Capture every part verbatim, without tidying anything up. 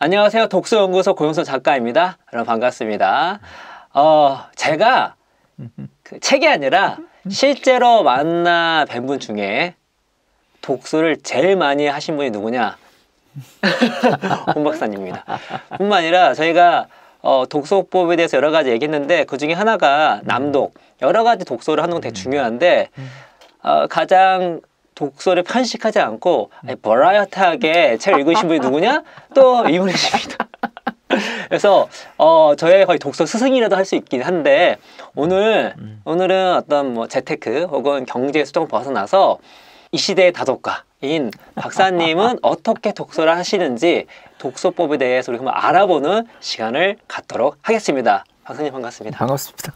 안녕하세요. 독서연구소 고영선 작가입니다. 여러분 반갑습니다. 어, 제가 그 책이 아니라 실제로 만나 뵌 분 중에 독서를 제일 많이 하신 분이 누구냐? 홍 박사님입니다. 뿐만 아니라 저희가 어, 독서법에 대해서 여러 가지 얘기했는데 그 중에 하나가 남독, 여러 가지 독서를 하는 건 되게 중요한데 어, 가장 독서를 편식하지 않고 버라이어티하게 책을 읽으신 분이 누구냐? 또 이분이십니다. 그래서 어, 저의 거의 독서 스승이라도 할 수 있긴 한데 오늘 음. 오늘은 어떤 뭐 재테크 혹은 경제 수정 벗어나서 이 시대의 다독가인 박사님은 어떻게 독서를 하시는지 독서법에 대해서 우리 한번 알아보는 시간을 갖도록 하겠습니다. 박사님 반갑습니다. 반갑습니다.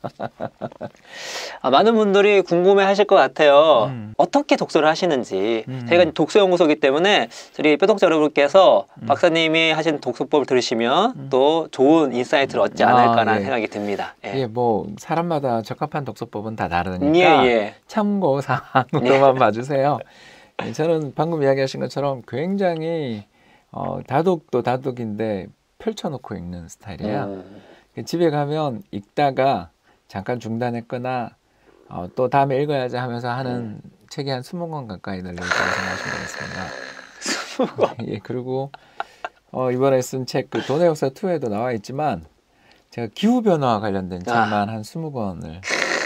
아, 많은 분들이 궁금해 하실 것 같아요. 음. 어떻게 독서를 하시는지. 음. 저희가 독서연구소이기 때문에 저희 뼈독자 여러분께서 음. 박사님이 하신 독서법을 들으시면 음. 또 좋은 인사이트를 얻지 않을까라는 아, 예. 생각이 듭니다. 예. 예, 뭐 사람마다 적합한 독서법은 다 다르니까 예, 예. 참고사항으로만 예. 봐주세요. 예, 저는 방금 이야기하신 것처럼 굉장히 어, 다독도 다독인데 펼쳐놓고 읽는 스타일이에요. 음. 집에 가면 읽다가 잠깐 중단했거나 어, 또 다음에 읽어야지 하면서 하는 음. 책이 한 스무 권 가까이 늘려있다고 생각하시면 되겠습니다. 스무 권? 예, 그리고 어, 이번에 쓴 책 그 돈의 역사 이에도 나와 있지만 제가 기후변화와 관련된 책만 아. 한 스무 권을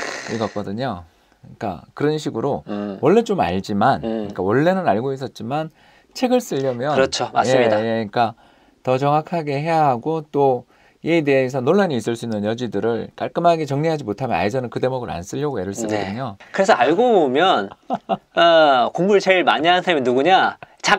읽었거든요. 그러니까 그런 식으로 음. 원래 좀 알지만 음. 그러니까 원래는 알고 있었지만 책을 쓰려면 그렇죠. 맞습니다. 예, 예, 그러니까 더 정확하게 해야 하고 또 이에 대해서 논란이 있을 수 있는 여지들을 깔끔하게 정리하지 못하면 아예 저는 그 대목을 안 쓰려고 애를 쓰거든요. 네. 그래서 알고 보면 어, 공부를 제일 많이 하는 사람이 누구냐?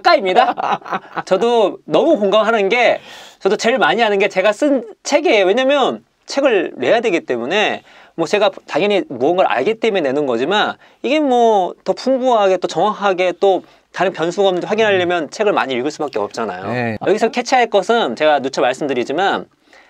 작가입니다. 저도 너무 공감하는 게 저도 제일 많이 하는 게 제가 쓴 책이에요. 왜냐면 책을 내야 되기 때문에 뭐 제가 당연히 무언가를 알기 때문에 내는 거지만 이게 뭐 더 풍부하게 또 정확하게 또 다른 변수가 없는지 확인하려면 음. 책을 많이 읽을 수밖에 없잖아요. 네. 여기서 캐치할 것은 제가 누차 말씀드리지만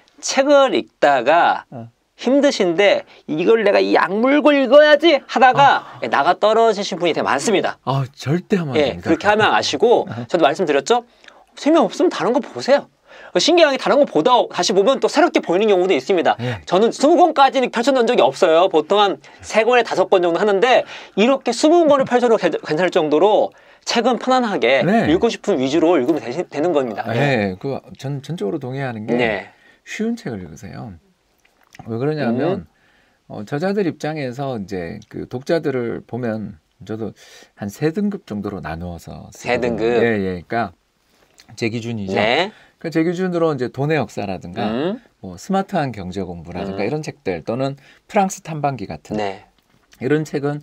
책을 읽다가 어. 힘드신데 이걸 내가 이 악물고 읽어야지 하다가 아. 나가 떨어지신 분이 되게 많습니다. 아, 절대 하면 안 예, 됩니다. 그렇게 하면 아시고 저도 말씀드렸죠. 재미없으면 다른 거 보세요. 신기하게 다른 거 보다 다시 보면 또 새롭게 보이는 경우도 있습니다. 예. 저는 스무 권까지는 펼쳐놓은 적이 없어요. 보통 한 세 권에 다섯 권 정도 하는데 이렇게 스무 권을 펼쳐도 괜찮을 정도로 책은 편안하게 네. 읽고 싶은 위주로 읽으면 되시, 되는 겁니다. 네, 그 전 전적으로 동의하는 게 네. 쉬운 책을 읽으세요. 왜 그러냐면 음. 어, 저자들 입장에서 이제 그 독자들을 보면 저도 한 세 등급 정도로 나누어서 세 등급. 예, 예. 그러니까 제 기준이죠. 네. 그러니까 제 기준으로 이제 돈의 역사라든가 음. 뭐 스마트한 경제 공부라든가 음. 이런 책들 또는 프랑스 탐방기 같은 네. 이런 책은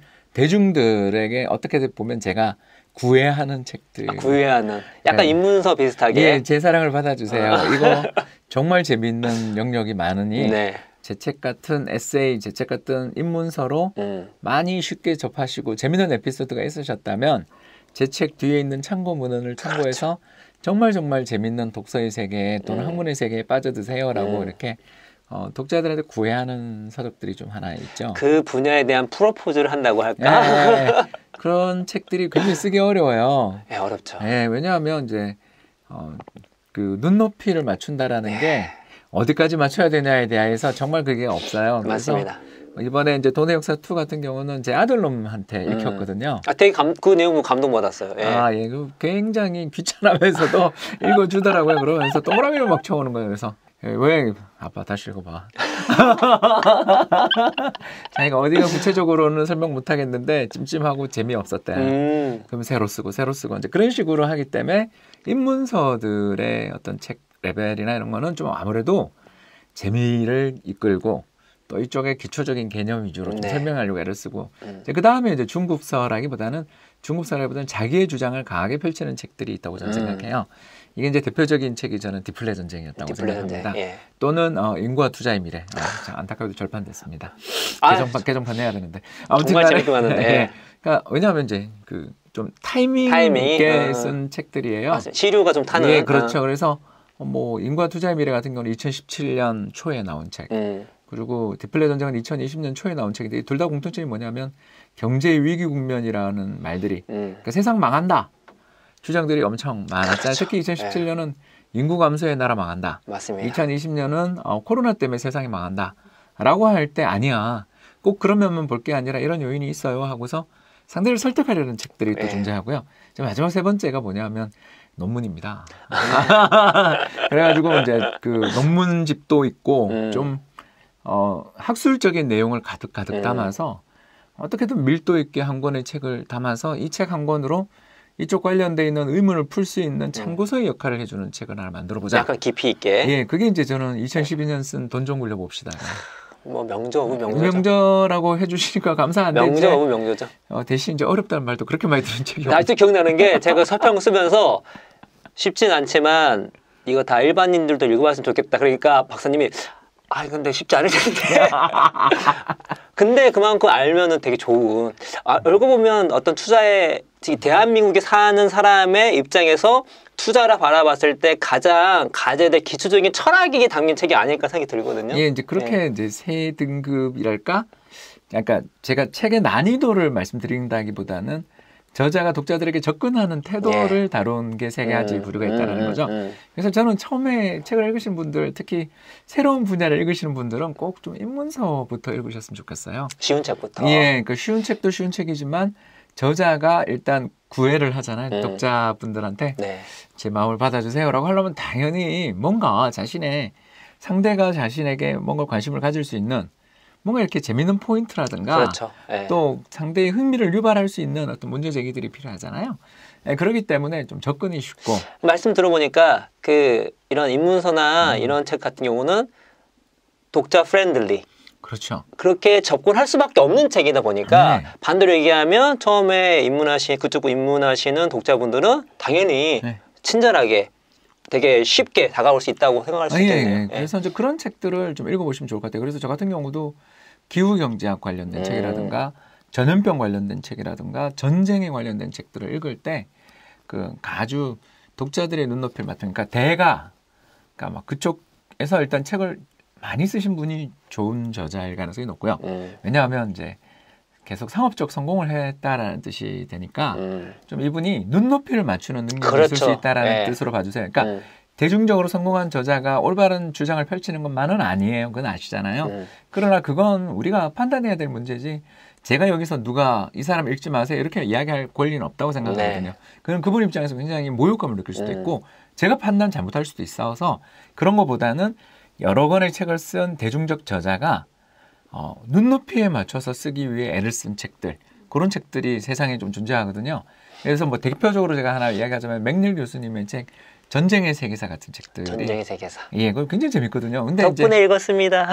대중들에게 어떻게 보면 제가 구애하는 책들. 아, 구애하는. 약간 네. 입문서 비슷하게. 예, 제 사랑을 받아주세요. 아. 이거 정말 재밌는 영역이 많으니 네. 제 책 같은 에세이, 제 책 같은 입문서로 음. 많이 쉽게 접하시고 재밌는 에피소드가 있으셨다면 제 책 뒤에 있는 참고 문헌을 참고해서 그렇죠. 정말 정말 재밌는 독서의 세계 또는 음. 학문의 세계에 빠져드세요라고 음. 이렇게 어, 독자들한테 구애하는 서적들이 좀 하나 있죠. 그 분야에 대한 프로포즈를 한다고 할까? 네, 그런 책들이 굉장히 쓰기 어려워요. 네, 어렵죠. 네, 왜냐하면 이제 어, 그 눈높이를 맞춘다라는 네. 게 어디까지 맞춰야 되냐에 대해서 정말 그게 없어요. 맞습니다. 이번에 이제 돈의 역사 이 같은 경우는 제 아들놈한테 음. 읽혔거든요. 아, 되게 감, 그 내용은 감동받았어요. 예. 아, 예, 그 굉장히 귀찮으면서도 읽어주더라고요. 그러면서 동그라미를 막 쳐오는 거예요. 그래서 왜 아빠 다시 읽어봐. 자기가 어디가 구체적으로는 설명 못 하겠는데 찜찜하고 재미없었대. 음. 그럼 새로 쓰고 새로 쓰고 이제 그런 식으로 하기 때문에 입문서들의 어떤 책 레벨이나 이런 거는 좀 아무래도 재미를 이끌고 또 이쪽에 기초적인 개념 위주로 좀 네. 설명하려고 애를 쓰고 음. 그 다음에 이제 중급서라기보다는 중급서라기보다는 자기의 주장을 강하게 펼치는 책들이 있다고 저는 음. 생각해요. 이게 이제 대표적인 책이 저는 디플레 전쟁이었다고 디플레 생각합니다. 전쟁, 예. 또는 어, 인구와 투자의 미래. 아, 안타깝게도 절판됐습니다. 아, 개정판, 개정판 해야 되는데. 아무튼 정말 재밌게 봤는데. 예. 그러니까 왜냐하면 이제 그 좀 타이밍, 타이밍 있게 어. 쓴 책들이에요. 아, 시류가 좀 타는. 예, 그렇죠. 어. 그래서 뭐 인구와 투자의 미래 같은 경우는 이천십칠 년 초에 나온 책. 음. 그리고 디플레 전쟁은 이천이십 년 초에 나온 책인데 둘 다 공통점이 뭐냐면 경제 위기 국면이라는 말들이 음. 그러니까 세상 망한다. 주장들이 엄청 많았잖아요. 그렇죠. 특히 이천십칠 년은 인구 감소의 나라 망한다. 맞습니다. 이천이십 년은 어, 코로나 때문에 세상이 망한다. 라고 할 때 아니야. 꼭 그런 면만 볼 게 아니라 이런 요인이 있어요 하고서 상대를 설득하려는 책들이 또 네. 존재하고요. 마지막 세 번째가 뭐냐면 논문입니다. 그래가지고 이제 그 논문집도 있고 음. 좀 어, 학술적인 내용을 가득 가득 음. 담아서 어떻게든 밀도 있게 한 권의 책을 담아서 이 책 한 권으로 이쪽 관련돼 있는 의문을 풀 수 있는 참고서의 역할을 해주는 책을 하나 만들어보자. 약간 깊이 있게. 예, 그게 이제 저는 이천십이 년 쓴 돈 좀 굴려봅시다. 뭐 명저 오브 명저죠. 명저라고 해주시니까 감사한데 명저 이제 오브 명저죠. 어, 대신 이제 어렵다는 말도 그렇게 많이 들은 책이 없어요. 아직도 기억나는 게 제가 서평 쓰면서 쉽진 않지만 이거 다 일반인들도 읽어봤으면 좋겠다. 그러니까 박사님이 아 근데 쉽지 않을 텐데. 근데 그만큼 알면은 되게 좋은. 아, 읽어보면 어떤 투자에 대한민국에 사는 사람의 입장에서 투자라 바라봤을 때 가장 가져야 될 기초적인 철학이 담긴 책이 아닐까 생각이 들거든요. 예, 이제 그렇게 네. 이제 세 등급이랄까? 약간 제가 책의 난이도를 말씀드린다기보다는 저자가 독자들에게 접근하는 태도를 예. 다룬 게 세 가지 음, 부류가 있다는 음, 거죠. 음. 그래서 저는 처음에 책을 읽으신 분들, 특히 새로운 분야를 읽으시는 분들은 꼭 좀 입문서부터 읽으셨으면 좋겠어요. 쉬운 책부터. 예, 그 쉬운 책도 쉬운 책이지만 저자가 일단 구애를 하잖아요. 음. 독자분들한테 네. 제 마음을 받아주세요라고 하려면 당연히 뭔가 자신의 상대가 자신에게 뭔가 관심을 가질 수 있는 뭔가 이렇게 재밌는 포인트라든가 그렇죠. 예. 또 상대의 흥미를 유발할 수 있는 어떤 문제 제기들이 필요하잖아요. 예, 그렇기 때문에 좀 접근이 쉽고 말씀 들어보니까 그 이런 입문서나 음. 이런 책 같은 경우는 독자 프렌들리. 그렇죠. 그렇게 접근할 수밖에 없는 책이다 보니까 네. 반대로 얘기하면 처음에 입문하시 그쪽 입문하시는 독자분들은 당연히 네. 친절하게 되게 쉽게 다가올 수 있다고 생각할 수 아, 예, 있겠네요. 예. 그래서 이제 그런 책들을 좀 읽어보시면 좋을 것 같아요. 그래서 저 같은 경우도 기후경제학 관련된 음. 책이라든가 전염병 관련된 책이라든가 전쟁에 관련된 책들을 읽을 때 그 아주 독자들의 눈높이를 맡으니까 대가 그러니까 막 그쪽에서 일단 책을 많이 쓰신 분이 좋은 저자일 가능성이 높고요. 음. 왜냐하면 이제 계속 상업적 성공을 했다라는 뜻이 되니까 음. 좀 이분이 눈높이를 맞추는 능력이 그렇죠. 있을 수 있다라는 네. 뜻으로 봐주세요. 그러니까 음. 대중적으로 성공한 저자가 올바른 주장을 펼치는 것만은 아니에요. 그건 아시잖아요. 음. 그러나 그건 우리가 판단해야 될 문제지 제가 여기서 누가 이 사람 읽지 마세요 이렇게 이야기할 권리는 없다고 생각하거든요. 네. 그건 그분 입장에서 굉장히 모욕감을 느낄 수도 음. 있고 제가 판단 잘못할 수도 있어서 그런 것보다는 여러 권의 책을 쓴 대중적 저자가 어, 눈높이에 맞춰서 쓰기 위해 애를 쓴 책들 그런 책들이 세상에 좀 존재하거든요. 그래서 뭐 대표적으로 제가 하나 이야기하자면 맥닐 교수님의 책 전쟁의 세계사 같은 책들이 전쟁의 세계사. 예, 그거 굉장히 재밌거든요. 근데 덕분에 이제 읽었습니다.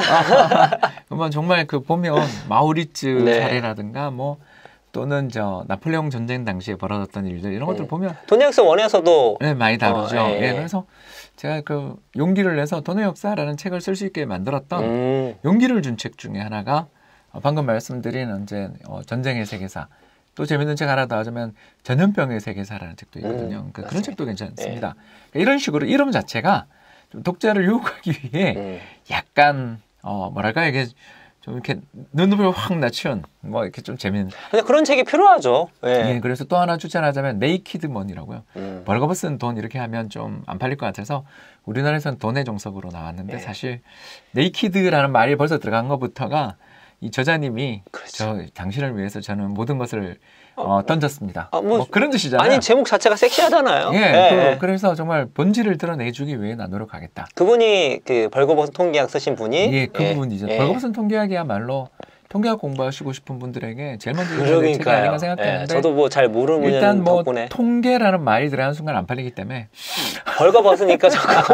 그러면 정말 그 보면 마우리츠 네. 사례라든가 뭐 또는 저 나폴레옹 전쟁 당시에 벌어졌던 일들 이런 것들 음. 보면 돈의 역사 원에서도 네, 많이 다루죠. 어, 예. 예, 그래서 제가 그 용기를 내서 돈의 역사라는 책을 쓸 수 있게 만들었던 음. 용기를 준 책 중에 하나가 방금 말씀드린 이제 어, 전쟁의 세계사. 또 재밌는 책 하나 더 하자면 전염병의 세계사라는 책도 있거든요. 음, 그러니까 그런 맞습니다. 책도 괜찮습니다. 그러니까 이런 식으로 이름 자체가 좀 독자를 유혹하기 위해 음. 약간 어 뭐랄까 이게 좀 이렇게 눈높이를 확 낮춘 뭐 이렇게 좀 재밌는. 근데 그런 책이 필요하죠. 예. 예, 그래서 또 하나 추천하자면 네이키드 머니라고요. 음. 벌거벗은 돈 이렇게 하면 좀 안 팔릴 것 같아서 우리나라에서는 돈의 정석으로 나왔는데 예. 사실 네이키드라는 말이 벌써 들어간 것부터가 이 저자님이 그렇죠. 저 당신을 위해서 저는 모든 것을 어, 던졌습니다. 아, 뭐, 뭐 그런 뜻이잖아요. 아니 제목 자체가 섹시하잖아요. 예, 예, 그, 예. 그래서 정말 본질을 드러내주기 위해 나 노력하겠다. 그분이 그 벌거벗은 통계학 쓰신 분이 예, 그 예, 부분이죠. 예. 벌거벗은 통계학이야말로 통계학 공부하시고 싶은 분들에게 제일 먼저 읽어야 될 책이 아닌가 그러니까요. 생각하는데 예, 저도 뭐 잘 모르는 일단 뭐 덕분에 통계라는 말이 들어가는 순간 안 팔리기 때문에 벌거벗으니까 자꾸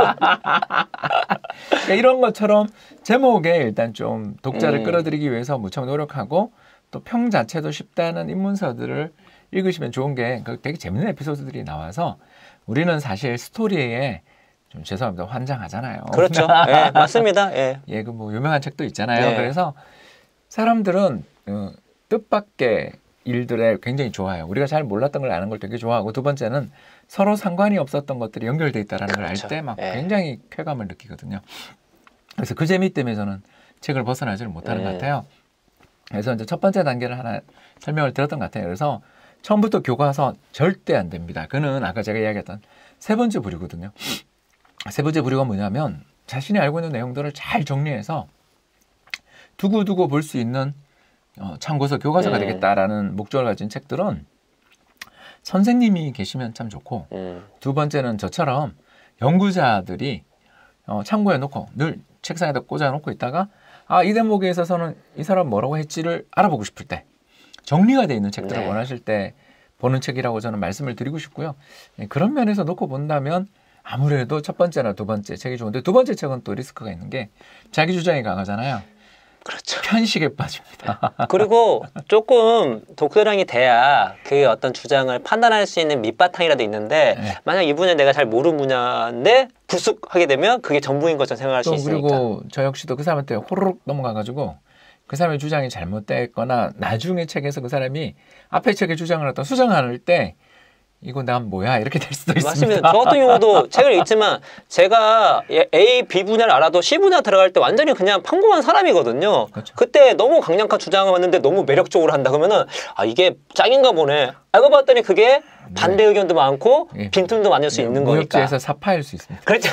그러니까 이런 것처럼 제목에 일단 좀 독자를 음. 끌어들이기 위해서 무척 노력하고 또 평 자체도 쉽다는 입문서들을 읽으시면 좋은 게 되게 재밌는 에피소드들이 나와서 우리는 사실 스토리에 좀 죄송합니다 환장하잖아요. 그렇죠. 예, 맞습니다. 예. 예, 그 뭐 유명한 책도 있잖아요. 네. 그래서 사람들은 어, 뜻밖의 일들에 굉장히 좋아해요. 우리가 잘 몰랐던 걸 아는 걸 되게 좋아하고 두 번째는 서로 상관이 없었던 것들이 연결돼 있다는 걸 알 그렇죠. 때 막 예. 굉장히 쾌감을 느끼거든요. 그래서 그 재미 때문에 저는 책을 벗어나지를 못하는 음. 것 같아요. 그래서 이제 첫 번째 단계를 하나 설명을 드렸던 것 같아요. 그래서 처음부터 교과서 절대 안 됩니다. 그는 아까 제가 이야기했던 세 번째 부류거든요. 세 번째 부류가 뭐냐면 자신이 알고 있는 내용들을 잘 정리해서 두고두고 볼 수 있는 어, 참고서 교과서가 음. 되겠다라는 목적을 가진 책들은 선생님이 계시면 참 좋고 음. 두 번째는 저처럼 연구자들이 어, 참고해 놓고 늘 책상에다 꽂아 놓고 있다가 아, 이 대목에 있어서는 이 사람 뭐라고 했지를 알아보고 싶을 때 정리가 돼 있는 책들을 네. 원하실 때 보는 책이라고 저는 말씀을 드리고 싶고요. 네, 그런 면에서 놓고 본다면 아무래도 첫 번째나 두 번째 책이 좋은데 두 번째 책은 또 리스크가 있는 게 자기 주장이 강하잖아요. 그렇죠. 편식에 빠집니다. 그리고 조금 독서량이 돼야 그 어떤 주장을 판단할 수 있는 밑바탕이라도 있는데 네. 만약 이 분야 내가 잘 모르는 분야인데 불쑥 하게 되면 그게 전부인 것처럼 생각할 수 또 있으니까. 그리고 저 역시도 그 사람한테 호로록 넘어가가지고 그 사람의 주장이 잘못됐거나 나중에 책에서 그 사람이 앞에 책의 주장을 어떤 수정할 때 이거 난 뭐야 이렇게 될 수도 있습니다. 맞습니다. 저 같은 경우도 책을 읽지만 제가 A, B 분야를 알아도 C 분야 들어갈 때 완전히 그냥 평범한 사람이거든요. 그렇죠. 그때 너무 강력한 주장을 했는데 너무 매력적으로 한다 그러면은 아 이게 짱인가 보네. 알고 봤더니 그게 반대 의견도 많고 예. 빈틈도 많을 수 있는 거니까. 무협지에서 사파일 수 있습니다. 그렇죠.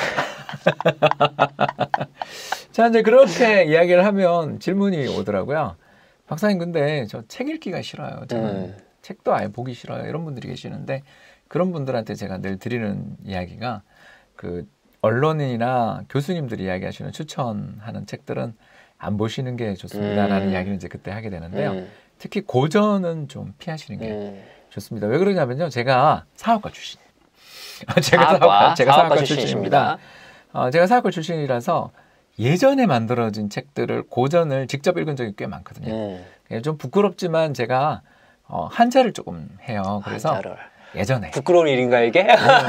자 이제 그렇게 이야기를 하면 질문이 오더라고요. 박사님 근데 저 책 읽기가 싫어요. 저는 음. 책도 아예 보기 싫어요. 이런 분들이 계시는데 그런 분들한테 제가 늘 드리는 이야기가 그 언론인이나 교수님들이 이야기하시는 추천하는 책들은 안 보시는 게 좋습니다라는 음. 이야기를 이제 그때 하게 되는데요. 음. 특히 고전은 좀 피하시는 게 음. 좋습니다. 왜 그러냐면요. 제가 사학과 출신. 제가 사학과, 사학과, 제가 사학과 사학과 출신입니다. 어, 제가 사학과 출신이라서 예전에 만들어진 책들을 고전을 직접 읽은 적이 꽤 많거든요. 음. 좀 부끄럽지만 제가 어, 한자를 조금 해요. 그래서 한자를. 예전에 부끄러운 일인가 이게?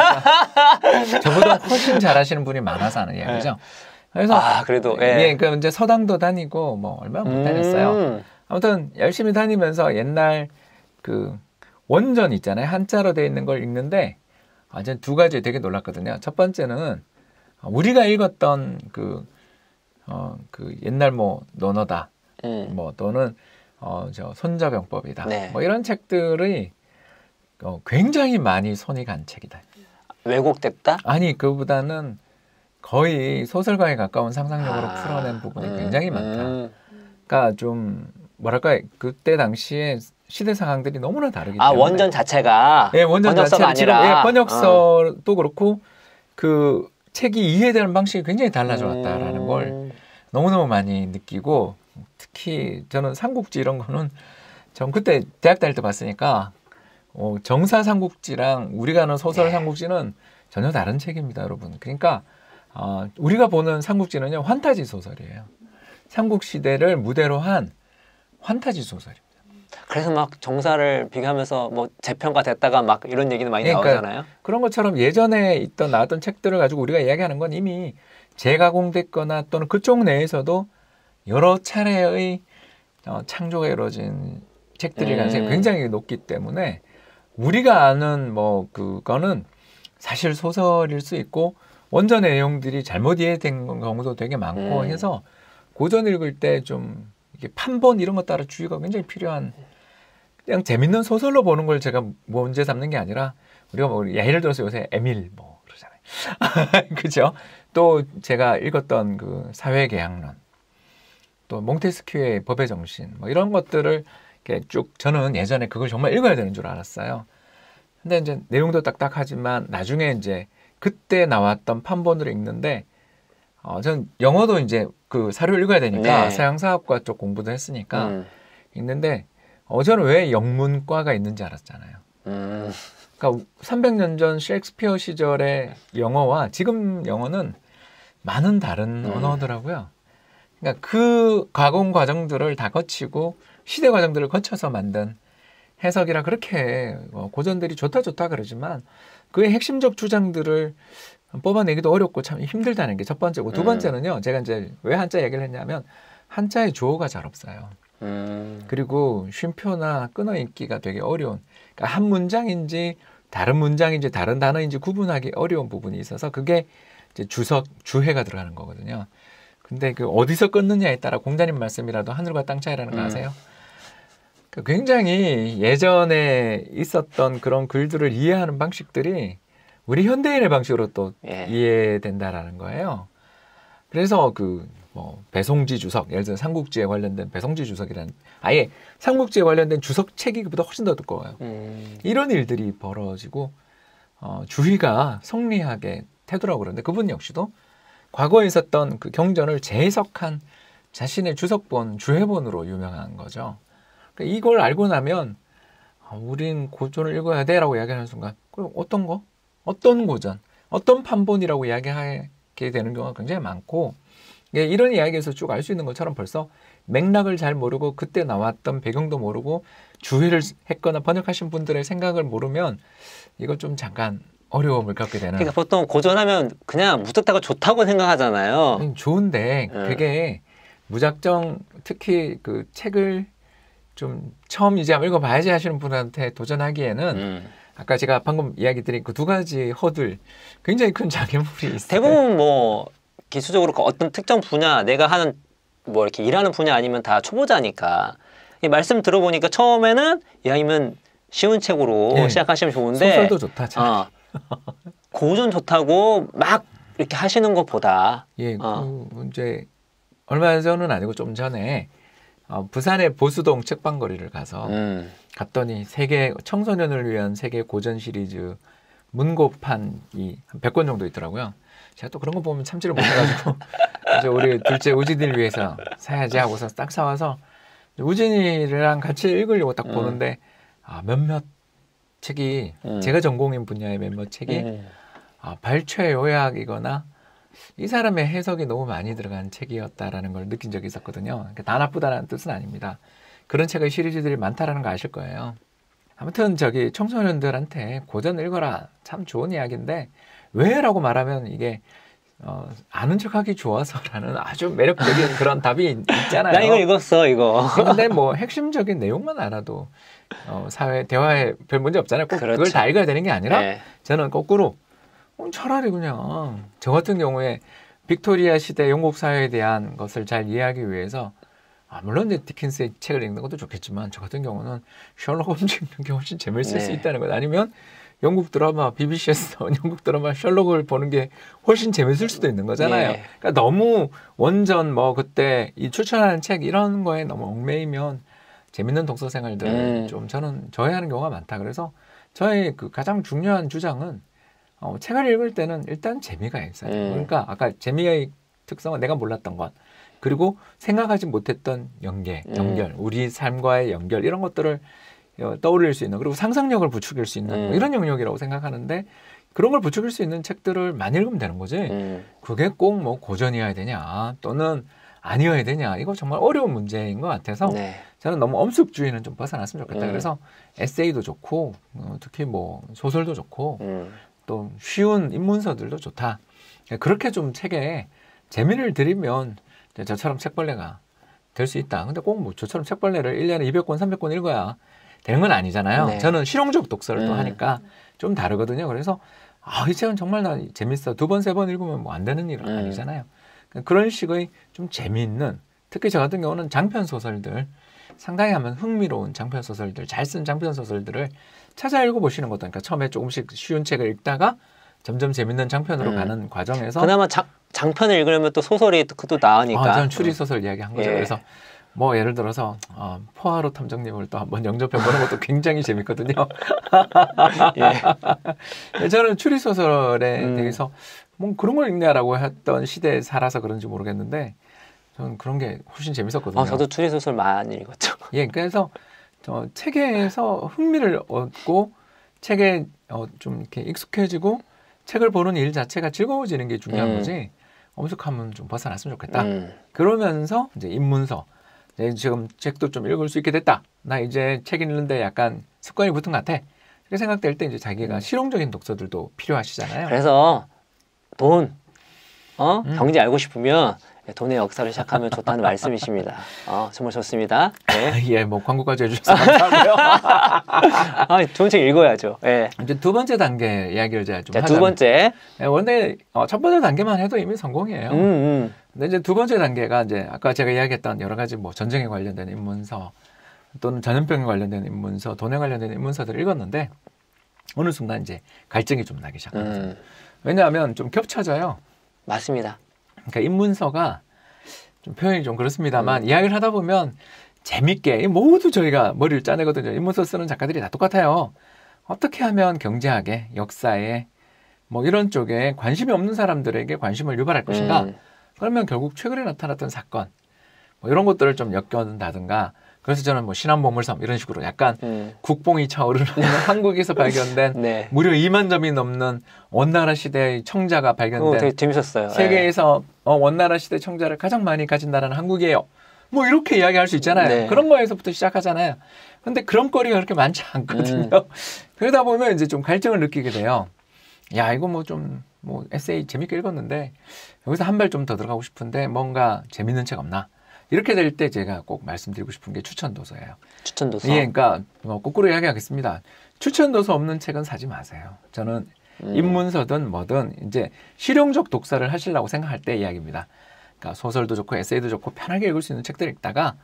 저보다 훨씬 잘하시는 분이 많아서 하는 이야기죠. 그래서 아 그래도 예. 예, 그 이제 서당도 다니고 뭐 얼마나 못 다녔어요. 음. 아무튼 열심히 다니면서 옛날 그 원전 있잖아요. 한자로 되어 있는 걸 읽는데 완전 두 가지 되게 놀랐거든요. 첫 번째는 우리가 읽었던 그, 어, 그 옛날 뭐 논어다, 음. 뭐 또는 어, 저 손자병법이다, 네. 뭐 이런 책들이 어, 굉장히 많이 손이 간 책이다. 왜곡됐다? 아니 그보다는 거의 소설가에 가까운 상상력으로 아, 풀어낸 부분이 음, 굉장히 많다. 음. 그러니까 좀 뭐랄까 그때 당시에 시대 상황들이 너무나 다르기 아 때문에 원전 자체가 예, 원전 번역서가 자체는 지금 아니라 예, 번역서도 그렇고 그 책이 이해되는 방식이 굉장히 달라져 왔다라는 음. 걸 너무너무 많이 느끼고 특히 저는 삼국지 이런 거는 전 그때 대학 다닐 때 봤으니까 어, 정사 삼국지랑 우리가 아는 소설 네. 삼국지는 전혀 다른 책입니다, 여러분. 그러니까 어, 우리가 보는 삼국지는요 환타지 소설이에요. 삼국시대를 무대로 한 환타지 소설입니다. 그래서 막 정사를 비교하면서 뭐 재평가 됐다가 막 이런 얘기는 많이 그러니까 나오잖아요. 그런 것처럼 예전에 있던 나왔던 책들을 가지고 우리가 이야기하는 건 이미 재가공됐거나 또는 그쪽 내에서도 여러 차례의 어, 창조가 이루어진 책들이 가능성이 음. 굉장히 높기 때문에 우리가 아는 뭐 그거는 사실 소설일 수 있고 원전의 내용들이 잘못 이해된 경우도 되게 많고 음. 해서 고전 읽을 때 좀 이게 판본 이런 것 따라 주의가 굉장히 필요한 그냥 재밌는 소설로 보는 걸 제가 문제 삼는 게 아니라 우리가 뭐 예를 들어서 요새 에밀 뭐 그러잖아요. 그죠? 또 제가 읽었던 그 사회계약론 또 몽테스키우의 법의 정신 뭐 이런 것들을 이렇게 쭉 저는 예전에 그걸 정말 읽어야 되는 줄 알았어요. 근데 이제 내용도 딱딱하지만 나중에 이제 그때 나왔던 판본으로 읽는데 어, 전 영어도 이제 그 사료를 읽어야 되니까 네. 서양사학과 쪽 공부도 했으니까 음. 읽는데 어, 저는 왜 영문과가 있는지 알았잖아요. 음. 그러니까 삼백 년 전 셰익스피어 시절의 영어와 지금 영어는 많은 다른 음. 언어더라고요. 그러니까 그 가공 과정들을 다 거치고 시대 과정들을 거쳐서 만든 해석이라 그렇게 고전들이 좋다 좋다 그러지만 그의 핵심적 주장들을 뽑아내기도 어렵고 참 힘들다는 게 첫 번째고 두 번째는요. 제가 이제 왜 한자 얘기를 했냐면 한자의 주어가 잘 없어요. 음. 그리고 쉼표나 끊어읽기가 되게 어려운 그러니까 한 문장인지 다른 문장인지 다른 단어인지 구분하기 어려운 부분이 있어서 그게 이제 주석, 주해가 들어가는 거거든요. 근데 그 어디서 끊느냐에 따라 공자님 말씀이라도 하늘과 땅 차이라는 거 음. 아세요? 굉장히 예전에 있었던 그런 글들을 이해하는 방식들이 우리 현대인의 방식으로 또 예. 이해된다라는 거예요. 그래서 그 뭐 배송지 주석, 예를 들어 삼국지에 관련된 배송지 주석이라는 아예 삼국지에 관련된 주석 체계보다 훨씬 더 두꺼워요. 음. 이런 일들이 벌어지고 어, 주희가 성리학의 태도라고 그러는데 그분 역시도 과거에 있었던 그 경전을 재해석한 자신의 주석본, 주해본으로 유명한 거죠. 그러니까 이걸 알고 나면 아, 우린 고전을 읽어야 돼라고 이야기하는 순간 그럼 어떤 거? 어떤 고전? 어떤 판본이라고 이야기하게 되는 경우가 굉장히 많고 예, 이런 이야기에서 쭉 알 수 있는 것처럼 벌써 맥락을 잘 모르고 그때 나왔던 배경도 모르고 주해를 했거나 번역하신 분들의 생각을 모르면 이거 좀 잠깐 어려움을 겪게 되는. 그러니까 보통 고전하면 그냥 무섭다고 좋다고 생각하잖아요. 음, 좋은데 그게 음. 무작정 특히 그 책을 좀 처음 이제 한번 읽어봐야지 하시는 분한테 도전하기에는 음. 아까 제가 방금 이야기 드린 그 두 가지 허들 굉장히 큰 장애물이 있어요. 대부분 뭐 기술적으로 어떤 특정 분야 내가 하는 뭐 이렇게 일하는 분야 아니면 다 초보자니까 이 말씀 들어보니까 처음에는 이왕이면 쉬운 책으로 네. 시작하시면 좋은데 소설도 좋다. 참. 어, 고전 좋다고 막 이렇게 하시는 것보다 예, 어. 그 이제 얼마 전은 아니고 좀 전에 어, 부산의 보수동 책방거리를 가서 음. 갔더니 세계 청소년을 위한 세계 고전 시리즈 문고판이 한 백 권 정도 있더라고요. 제가 또 그런 거 보면 참지를 못해가지고 이제 우리 둘째 우진이를 위해서 사야지 하고서 딱 사와서 우진이랑 같이 읽으려고 딱 보는데 음. 아, 몇몇 책이 음. 제가 전공인 분야의 몇몇 책이 음. 아, 발췌 요약이거나 이 사람의 해석이 너무 많이 들어간 책이었다라는 걸 느낀 적이 있었거든요. 그러니까 다 나쁘다는 뜻은 아닙니다. 그런 책의 시리즈들이 많다라는 거 아실 거예요. 아무튼 저기 청소년들한테 고전 읽어라 참 좋은 이야기인데 왜라고 말하면 이게 어, 아는 척하기 좋아서라는 아주 매력적인 그런 답이 있잖아요. 나 이거 읽었어 이거. 근데 뭐 핵심적인 내용만 알아도 어, 사회 대화에 별 문제 없잖아요. 꼭 그렇죠. 그걸 다 읽어야 되는 게 아니라 네. 저는 거꾸로 어, 차라리 그냥 저 같은 경우에 빅토리아 시대 영국 사회에 대한 것을 잘 이해하기 위해서 아, 물론 이제 디킨스의 책을 읽는 것도 좋겠지만 저 같은 경우는 셜록 홈즈 읽는 게 훨씬 재미있을 네. 수 있다는 것 아니면 영국 드라마 비비씨에서 나온 영국 드라마 셜록을 보는 게 훨씬 재밌을 수도 있는 거잖아요. 네. 그러니까 너무 원전 뭐 그때 이 추천하는 책 이런 거에 너무 얽매이면 재밌는 독서 생활들을 음. 좀 저는 저해하는 경우가 많다. 그래서 저의 그 가장 중요한 주장은 어, 책을 읽을 때는 일단 재미가 있어요. 음. 그러니까 아까 재미의 특성은 내가 몰랐던 것 그리고 생각하지 못했던 연계, 연결, 음. 우리 삶과의 연결 이런 것들을 떠올릴 수 있는 그리고 상상력을 부추길 수 있는 음. 뭐 이런 영역이라고 생각하는데 그런 걸 부추길 수 있는 책들을 많이 읽으면 되는 거지 음. 그게 꼭 뭐 고전이어야 되냐 또는 아니어야 되냐 이거 정말 어려운 문제인 것 같아서 네. 저는 너무 엄숙주의는 좀 벗어났으면 좋겠다. 음. 그래서 에세이도 좋고 어, 특히 뭐 소설도 좋고 음. 또 쉬운 입문서들도 좋다. 그렇게 좀 책에 재미를 들이면 저처럼 책벌레가 될 수 있다. 근데 꼭 뭐 저처럼 책벌레를 일 년에 이백 권, 삼백 권 읽어야 되는 건 아니잖아요. 네. 저는 실용적 독서를 음. 또 하니까 좀 다르거든요. 그래서 아, 이 책은 정말 나 재밌어. 두 번, 세 번 읽으면 뭐 안 되는 일은 음. 아니잖아요. 그런 식의 좀 재미있는 특히 저 같은 경우는 장편 소설들 상당히 하면 흥미로운 장편 소설들 잘 쓴 장편 소설들을 찾아 읽어보시는 것도 그러니까 처음에 조금씩 쉬운 책을 읽다가 점점 재밌는 장편으로 음. 가는 과정에서 그나마 장, 장편을 읽으려면 또 소설이 또, 또 나으니까 아, 저는 추리소설 이야기 한 거죠. 예. 그래서 뭐 예를 들어서 어, 포아로 탐정님을 또 한번 영접해보는 것도 굉장히 재밌거든요. 예. 저는 추리소설에 음. 대해서 뭐 그런 걸 읽냐라고 했던 시대에 살아서 그런지 모르겠는데 저는 그런 게 훨씬 재밌었거든요. 어, 저도 추리소설 많이 읽었죠. 예, 그래서 저 책에서 흥미를 얻고 책에 어, 좀 이렇게 익숙해지고 책을 보는 일 자체가 즐거워지는 게 중요한 음. 거지 엄숙함은 좀 벗어났으면 좋겠다. 음. 그러면서 이제 입문서 이제 지금 책도 좀 읽을 수 있게 됐다. 나 이제 책 읽는데 약간 습관이 붙은 것 같아. 이렇게 생각될 때 이제 자기가 음. 실용적인 독서들도 필요하시잖아요. 그래서 돈, 어? 음. 경제 알고 싶으면 돈의 역사를 시작하면 좋다는 말씀이십니다. 어, 정말 좋습니다. 네. 예, 뭐 광고까지 해주셔서 감사하고요. 아, 좋은 책 읽어야죠. 예. 이제 두 번째 단계 이야기를 제가 좀 자, 하자면 두 번째. 예, 원래 어, 첫 번째 단계만 해도 이미 성공이에요. 음, 음. 근데 이제 두 번째 단계가 이제 아까 제가 이야기했던 여러 가지 뭐 전쟁에 관련된 입문서 또는 전염병에 관련된 입문서, 돈에 관련된 입문서들을 읽었는데 어느 순간 이제 갈증이 좀 나기 시작합니다. 음. 왜냐하면 좀 겹쳐져요. 맞습니다. 그러니까 인문서가 좀 표현이 좀 그렇습니다만 음. 이야기를 하다 보면 재밌게 모두 저희가 머리를 짜내거든요. 인문서 쓰는 작가들이 다 똑같아요. 어떻게 하면 경제학에, 역사에 뭐 이런 쪽에 관심이 없는 사람들에게 관심을 유발할 것인가? 음. 그러면 결국 최근에 나타났던 사건 뭐 이런 것들을 좀 엮여둔다든가. 그래서 저는 뭐 신안보물섬 이런 식으로 약간 음. 국뽕이 차오르는 한국에서 발견된 네. 무려 이만 점이 넘는 원나라 시대의 청자가 어, 발견된 되게 재밌었어요. 세계에서 어, 원나라 시대 청자를 가장 많이 가진 나라는 한국이에요. 뭐 이렇게 이야기할 수 있잖아요. 네. 그런 거에서부터 시작하잖아요. 근데 그런 거리가 그렇게 많지 않거든요. 음. 그러다 보면 이제 좀 갈증을 느끼게 돼요. 야, 이거 뭐 좀 뭐 에세이 재밌게 읽었는데 여기서 한 발 좀 더 들어가고 싶은데 뭔가 재밌는 책 없나? 이렇게 될 때 제가 꼭 말씀드리고 싶은 게 추천 도서예요. 추천 도서. 예, 그러니까 뭐 거꾸로 이야기하겠습니다. 추천 도서 없는 책은 사지 마세요. 저는 음. 입문서든 뭐든 이제 실용적 독서를 하시려고 생각할 때 이야기입니다. 그러니까 소설도 좋고 에세이도 좋고 편하게 읽을 수 있는 책들 읽다가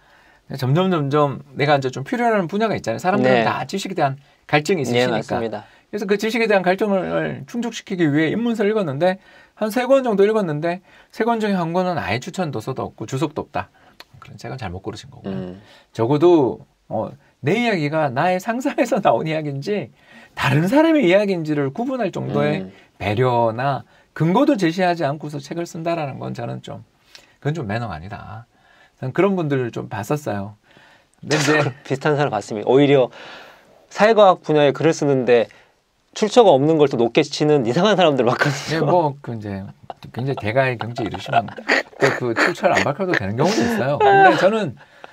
점점 점점 내가 이제 좀 필요한 분야가 있잖아요. 사람들은 네. 다 지식에 대한 갈증이 네, 있으시니까. 맞습니다. 그래서 그 지식에 대한 갈증을 충족시키기 위해 입문서를 읽었는데 한 세 권 정도 읽었는데 세 권 중에 한 권은 아예 추천 도서도 없고 주석도 없다. 그런 책은 잘못 고르신 거고요. 음. 적어도 어, 내 이야기가 나의 상상에서 나온 이야기인지 다른 사람의 이야기인지를 구분할 정도의 음. 배려나 근거도 제시하지 않고서 책을 쓴다라는 건 저는 좀 그건 좀 매너가 아니다. 저는 그런 분들을 좀 봤었어요. 근데 이제 비슷한 사람 봤습니다. 오히려 사회과학 분야에 글을 쓰는데 출처가 없는 걸 또 높게 치는 이상한 사람들 봤거든요. 예, 뭐, 그, 이제, 굉장히 대가의 경지에 이르시면, 또 그 출처를 안 밝혀도 되는 경우도 있어요. 근데 저는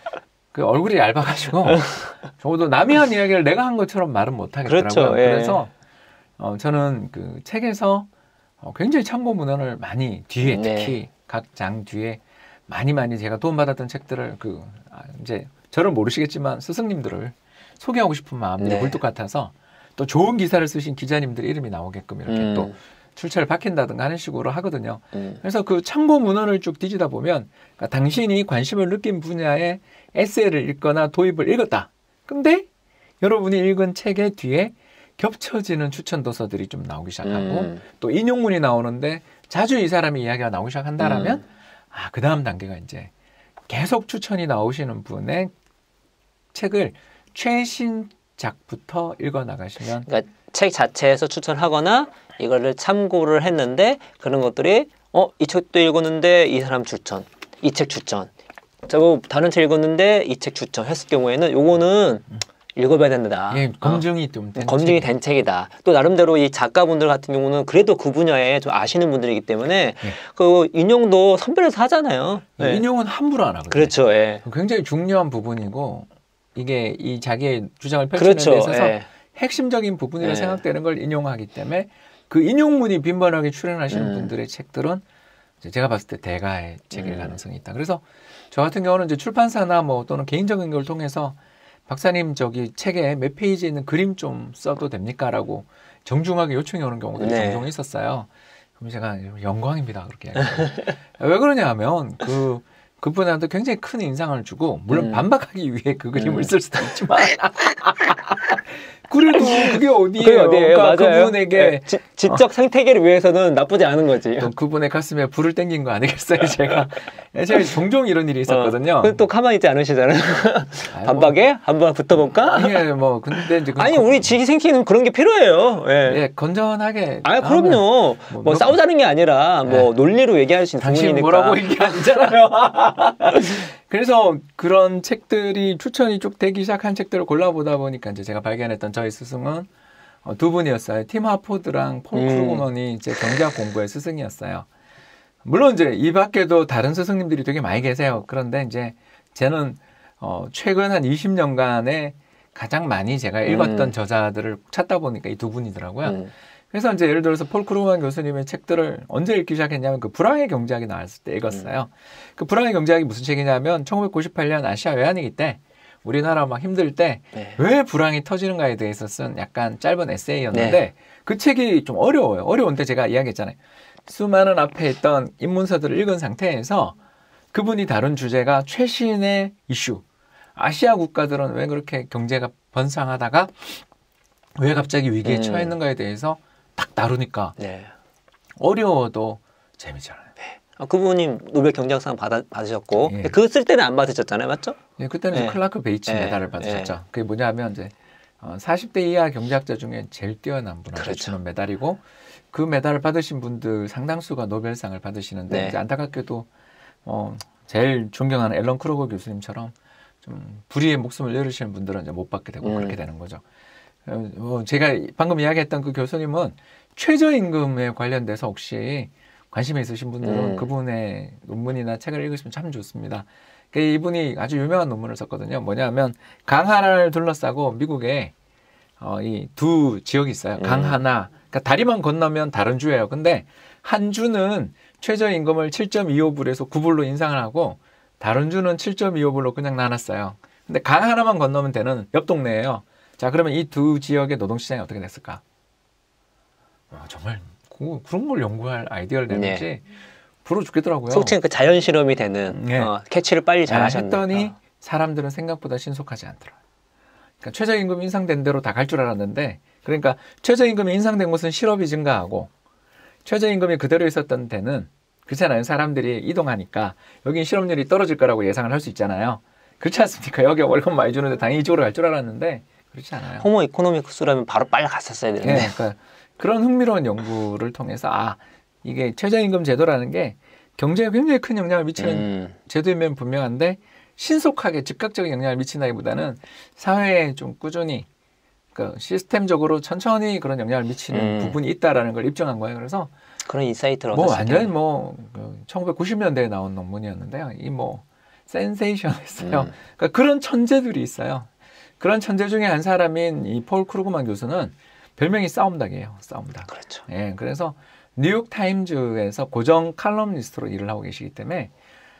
그 얼굴이 얇아가지고, 적어도 남이 한 이야기를 내가 한 것처럼 말은 못 하겠더라고요. 그렇죠, 예. 그래서, 어, 저는 그 책에서 어, 굉장히 참고 문헌을 많이 뒤에, 네. 특히 각 장 뒤에 많이 많이 제가 도움받았던 책들을 그, 아, 이제, 저를 모르시겠지만 스승님들을 소개하고 싶은 마음들이 네. 굴뚝 같아서 또 좋은 기사를 쓰신 기자님들 이름이 나오게끔 이렇게 음. 또 출처를 밝힌다든가 하는 식으로 하거든요. 음. 그래서 그 참고 문헌을 쭉 뒤지다 보면 그러니까 당신이 관심을 느낀 분야의 에세이를 읽거나 도입을 읽었다. 근데 여러분이 읽은 책의 뒤에 겹쳐지는 추천 도서들이 좀 나오기 시작하고 음. 또 인용문이 나오는데 자주 이 사람의 이야기가 나오기 시작한다라면 음. 아, 그 다음 단계가 이제 계속 추천이 나오시는 분의 책을 최신작부터 읽어 나가시면 그러니까 책 자체에서 추천하거나 이거를 참고를 했는데 그런 것들이 어, 이 책도 읽었는데 이 사람 추천, 이 책 추천. 저거 다른 책 읽었는데 이 책 추천 했을 경우에는 요거는 읽어봐야 된다. 예, 검증이 좀 된 검증이 책이에요. 된 책이다. 또 나름대로 이 작가분들 같은 경우는 그래도 그 분야에 좀 아시는 분들이기 때문에 예. 그 인용도 선별해서 하잖아요. 네. 인용은 함부로 안 하거든요. 그렇죠. 예. 굉장히 중요한 부분이고 이게 이 자기의 주장을 펼치는 그렇죠. 데 있어서 예. 핵심적인 부분이라 예. 생각되는 걸 인용하기 때문에 그 인용문이 빈번하게 출연하시는 음. 분들의 책들은 이제 제가 봤을 때 대가의 책일 음. 가능성이 있다. 그래서 저 같은 경우는 이제 출판사나 뭐 또는 개인적인 걸 통해서 박사님 저기 책에 몇 페이지에 있는 그림 좀 써도 됩니까?라고 정중하게 요청이 오는 경우들이 네. 종종 있었어요. 그럼 제가 영광입니다 그렇게 얘기해요. 왜 그러냐 하면 그 그분한테 굉장히 큰 인상을 주고 물론 음. 반박하기 위해 그 그림을 음. 쓸 수도 있지만 그래도 그게 어디예요? 그게 어디예요? 그러니까 맞아요. 그분에게 예. 지, 지적 생태계를 위해서는 나쁘지 않은 거지. 또 그분의 가슴에 불을 땡긴 거 아니겠어요? 제가 제가 종종 이런 일이 있었거든요. 어, 또 가만히 있지 않으시잖아요. 아이고. 반박에 한번 붙어볼까? 예, 뭐 근데 이제 그 아니 거- 우리 지식 생태계는 그런 게 필요해요. 예. 예, 건전하게. 아 하면 그럼요. 뭐 뭐, 너- 싸우자는 게 아니라 뭐 논리로 얘기할 수 있는 당신 부분이니까. 뭐라고 이게 아니잖아요. 그래서 그런 책들이 추천이 쭉 되기 시작한 책들을 골라보다 보니까 이제 제가 발견했던 저희 스승은 어, 두 분이었어요. 팀 하포드랑 폴 음. 크루그먼이 이제 경제학 공부의 스승이었어요. 물론 이제 이 밖에도 다른 스승님들이 되게 많이 계세요. 그런데 이제 저는 어, 최근 한 이십 년간에 가장 많이 제가 읽었던 음. 저자들을 찾다 보니까 이 두 분이더라고요. 음. 그래서 이제 예를 들어서 폴 크루만 교수님의 책들을 언제 읽기 시작했냐면 그 불황의 경제학이 나왔을 때 읽었어요. 그 불황의 경제학이 무슨 책이냐면 천구백구십팔 년 아시아 외환위기 때 우리나라 막 힘들 때 왜 네. 불황이 터지는가에 대해서 쓴 약간 짧은 에세이였는데 네. 그 책이 좀 어려워요. 어려운데 제가 이야기했잖아요. 수많은 앞에 있던 입문서들을 읽은 상태에서 그분이 다룬 주제가 최신의 이슈. 아시아 국가들은 왜 그렇게 경제가 번창하다가 왜 갑자기 위기에 음. 처했는가에 대해서 딱 다루니까 네. 어려워도 재미잖아요. 네. 아, 그분이 노벨 경제학상 받아, 받으셨고 예. 그거 쓸 때는 안 받으셨잖아요, 맞죠? 예, 그때는 예. 이제 클라크 베이츠 예. 메달을 받으셨죠. 예. 그게 뭐냐면 이제 어, 사십 대 이하 경제학자 중에 제일 뛰어난 분한테 그렇죠. 주는 메달이고 그 메달을 받으신 분들 상당수가 노벨상을 받으시는데 네. 이제 안타깝게도 어, 제일 존경하는 앨런 크루거 교수님처럼 좀 불의의 목숨을 잃으시는 분들은 이제 못 받게 되고 음. 그렇게 되는 거죠. 어, 어, 제가 방금 이야기했던 그 교수님은 최저임금에 관련돼서 혹시 관심이 있으신 분들은 음. 그분의 논문이나 책을 읽으시면 참 좋습니다. 그러니까 이분이 아주 유명한 논문을 썼거든요. 뭐냐면 강 하나를 둘러싸고 미국에 어, 이 두 지역이 있어요. 강 음. 하나. 그러니까 다리만 건너면 다른 주예요. 근데 한 주는 최저임금을 칠 점 이오 불에서 구 불로 인상을 하고 다른 주는 칠 점 이오 불로 그냥 나눴어요. 근데 강 하나만 건너면 되는 옆 동네예요. 자, 그러면 이 두 지역의 노동시장이 어떻게 됐을까? 와, 정말 그, 그런 걸 연구할 아이디어를 내는지 네. 부러워 죽겠더라고요. 속칭 그 자연 실험이 되는 네. 어, 캐치를 빨리 잘 아, 하셨네. 했더니 어. 사람들은 생각보다 신속하지 않더라. 그러니까 최저임금 인상된 대로 다 갈 줄 알았는데, 그러니까 최저임금이 인상된 곳은 실업이 증가하고 최저임금이 그대로 있었던 데는 그렇잖아요. 사람들이 이동하니까 여긴 실업률이 떨어질 거라고 예상을 할 수 있잖아요. 그렇지 않습니까? 여기 월급 많이 주는데 당연히 이쪽으로 갈 줄 알았는데 그렇지 않아요. 호모 이코노미크스라면 바로 빨리 갔었어야 되는데. 네, 그러니까 그런 흥미로운 연구를 통해서 아 이게 최저임금 제도라는 게 경제에 굉장히 큰 영향을 미치는 음. 제도이면 분명한데 신속하게 즉각적인 영향을 미친다기보다는 사회에 좀 꾸준히 그러니까 시스템적으로 천천히 그런 영향을 미치는 음. 부분이 있다라는 걸 입증한 거예요. 그래서 그런 인사이트를 뭐 얻었을 완전히 텐데. 뭐 천구백구십 년대에 나온 논문이었는데요. 이 뭐 센세이션했어요. 음. 그러니까 그런 천재들이 있어요. 그런 천재 중에 한 사람인 이 폴 크루그만 교수는 별명이 싸움닭이에요. 싸움닭. 그렇죠. 예, 그래서 뉴욕 타임즈에서 고정 칼럼니스트로 일을 하고 계시기 때문에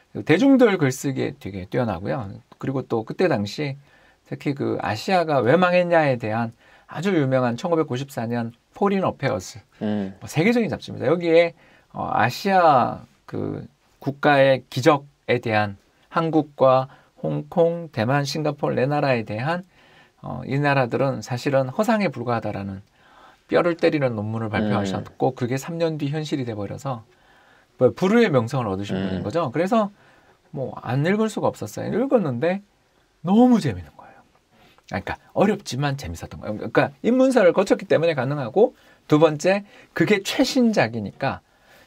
대중들 글쓰기에 되게 뛰어나고요. 그리고 또 그때 당시 특히 그 아시아가 왜 망했냐에 대한 아주 유명한 천구백구십사 년 포린 어페어스 음. 뭐 세계적인 잡지입니다. 여기에 어, 아시아 그 국가의 기적에 대한 한국과 홍콩, 대만, 싱가포르 네 나라에 대한 어, 이 나라들은 사실은 허상에 불과하다라는 뼈를 때리는 논문을 발표하셨고 그게 삼 년 뒤 현실이 돼버려서 뭐 불후의 명성을 얻으신 음. 분인 거죠. 그래서 뭐 안 읽을 수가 없었어요. 읽었는데 너무 재밌는 거예요. 그러니까 어렵지만 재밌었던 거예요. 그러니까 입문서를 거쳤기 때문에 가능하고 두 번째 그게 최신작이니까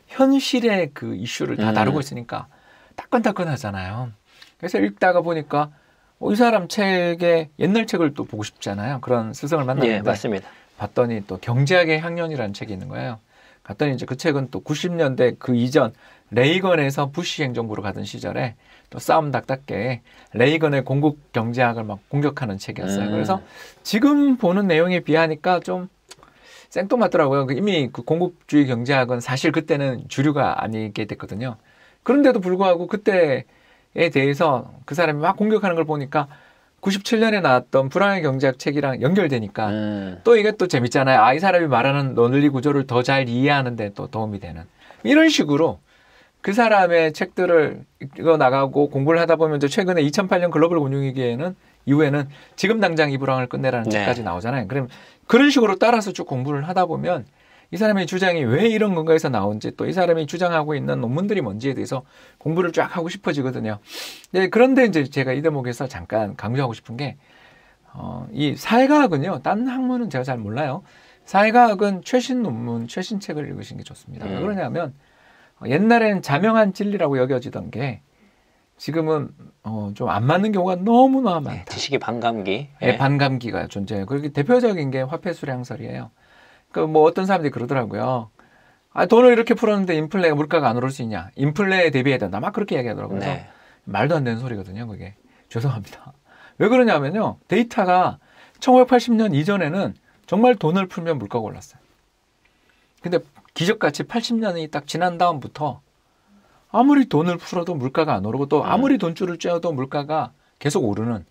현실의 그 이슈를 다 음. 다루고 있으니까 따끈따끈하잖아요. 그래서 읽다가 보니까 어, 이 사람 책에 옛날 책을 또 보고 싶잖아요. 그런 스승을 만났는데 예, 맞습니다. 봤더니 또 경제학의 학년이라는 책이 있는 거예요. 갔더니 이제 그 책은 또 구십 년대 그 이전 레이건에서 부시 행정부로 가던 시절에 또 싸움 닭답게 레이건의 공급 경제학을 막 공격하는 책이었어요. 음. 그래서 지금 보는 내용에 비하니까 좀 생뚱맞더라고요. 이미 그 공급주의 경제학은 사실 그때는 주류가 아니게 됐거든요. 그런데도 불구하고 그때에 대해서 그 사람이 막 공격하는 걸 보니까 구십칠 년에 나왔던 불황의 경제학 책이랑 연결되니까 음. 또 이게 또 재밌잖아요. 아, 이 사람이 말하는 논리 구조를 더 잘 이해하는 데 또 도움이 되는. 이런 식으로 그 사람의 책들을 읽어 나가고 공부를 하다 보면 이제 최근에 이천팔 년 글로벌 금융위기에는 이후에는 지금 당장 이 불황을 끝내라는 네. 책까지 나오잖아요. 그럼 그런 식으로 따라서 쭉 공부를 하다 보면 이 사람의 주장이 왜 이런 근거에서 나온지 또 이 사람이 주장하고 있는 논문들이 뭔지에 대해서 공부를 쫙 하고 싶어지거든요. 네, 그런데 이제 제가 이 대목에서 잠깐 강조하고 싶은 게, 어, 이 사회과학은요, 딴 학문은 제가 잘 몰라요. 사회과학은 최신 논문, 최신 책을 읽으시는 게 좋습니다. 왜 음. 그러냐면, 옛날엔 자명한 진리라고 여겨지던 게 지금은 어, 좀 안 맞는 경우가 너무나 많다. 네, 지식의 반감기. 예, 반감기가 존재해요. 그렇게 대표적인 게 화폐 수량설이에요. 그 뭐 어떤 사람들이 그러더라고요. 아, 돈을 이렇게 풀었는데 인플레가 물가가 안 오를 수 있냐? 인플레에 대비해야 된다. 막 그렇게 이야기하더라고요. 그래서 네. 말도 안 되는 소리거든요. 그게. 죄송합니다. 왜 그러냐면요. 데이터가 천구백팔십 년 이전에는 정말 돈을 풀면 물가가 올랐어요. 근데 기적같이 팔십 년이 딱 지난 다음부터 아무리 돈을 풀어도 물가가 안 오르고 또 아무리 돈줄을 쬐어도 물가가 계속 오르는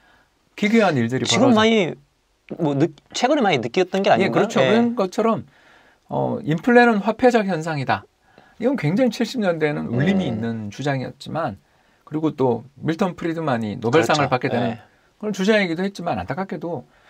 기괴한 일들이 지금 벌어져요. 많이 뭐 느, 최근에 많이 느꼈던 게 예, 아닌가요? 그렇죠. 예. 그런 것처럼 어, 인플레는 화폐적 현상이다. 이건 굉장히 칠십 년대에는 울림이 음. 있는 주장이었지만 그리고 또 밀턴 프리드만이 노벨상을 그렇죠. 받게 되는 예. 그런 주장이기도 했지만 안타깝게도